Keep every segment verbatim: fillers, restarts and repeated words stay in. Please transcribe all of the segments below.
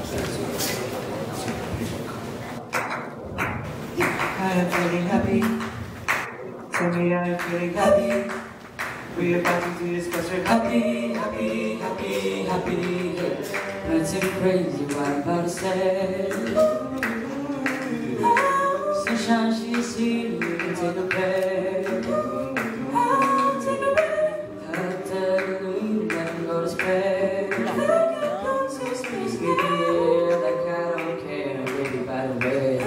I'm feeling happy. Tell me I'm feeling happy. We're about to do this because we're happy, happy, happy, happy. Let's get crazy, what I'm about to say. Sunshine, she's here, we can take a break. Take a break. After the wind, I can go to space. Give me air like I don't care, baby, by the way.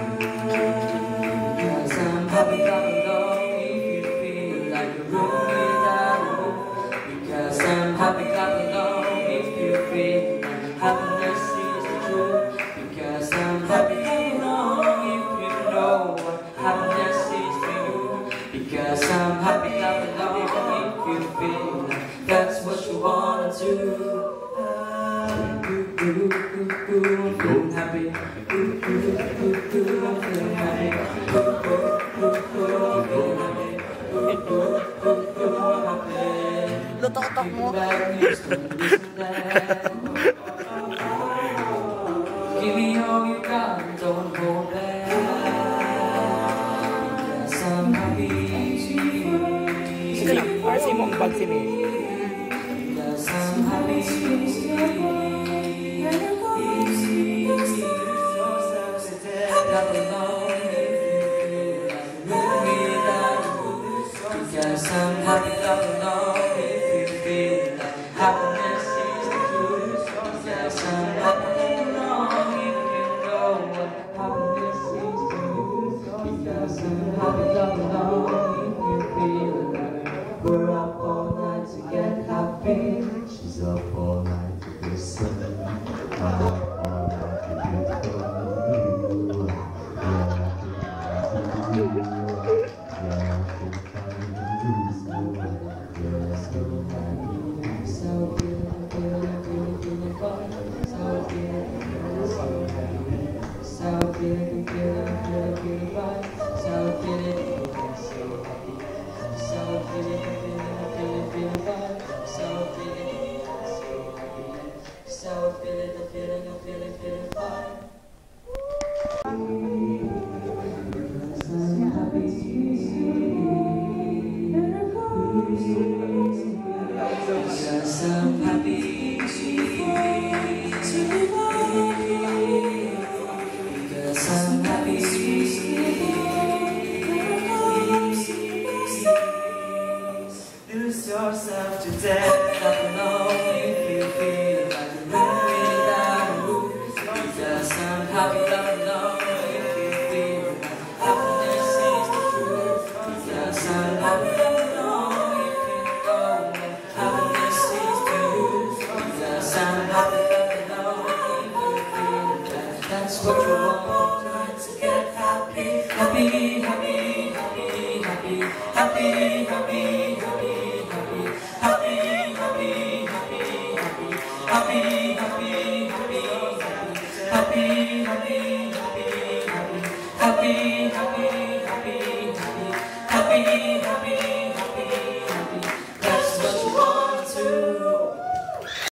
Cause I'm happy, clap along if you feel like a room without a roof. Because I'm happy, clap along if you feel like happiness is the truth. Because I'm happy, clap along if you know what happiness is for you. Because I'm happy, clap along if you feel like that's what you wanna do. Ooh, ooh, ooh, ooh, I'm feeling happy. Ooh, ooh, ooh, ooh, I'm feeling happy. Ooh, ooh, ooh, ooh, I'm feeling happy. Ooh, ooh, ooh, ooh, I'm happy. Lutok-tok mo. Give me all you got and don't hold back. Because I'm happy. Sige lang, para sa imong bag si May. Because I'm happy. Because I'm happy, clap along if you feel like happiness is the truth. Because I'm happy along if you know what happiness is to you. Because I'm happy, clap along if you feel like we're up all night to get happy. She's up all night to get sun. I'm up all night to get cold. Yeah, yeah, so feeling, feeling, feeling, feeling fine. So feeling, feeling, so feeling, feeling, feeling, feeling fine. So feeling, so happy. So feeling, feeling, feeling, feeling fine. So feeling, so happy. So feeling, feeling, feeling, feeling fine.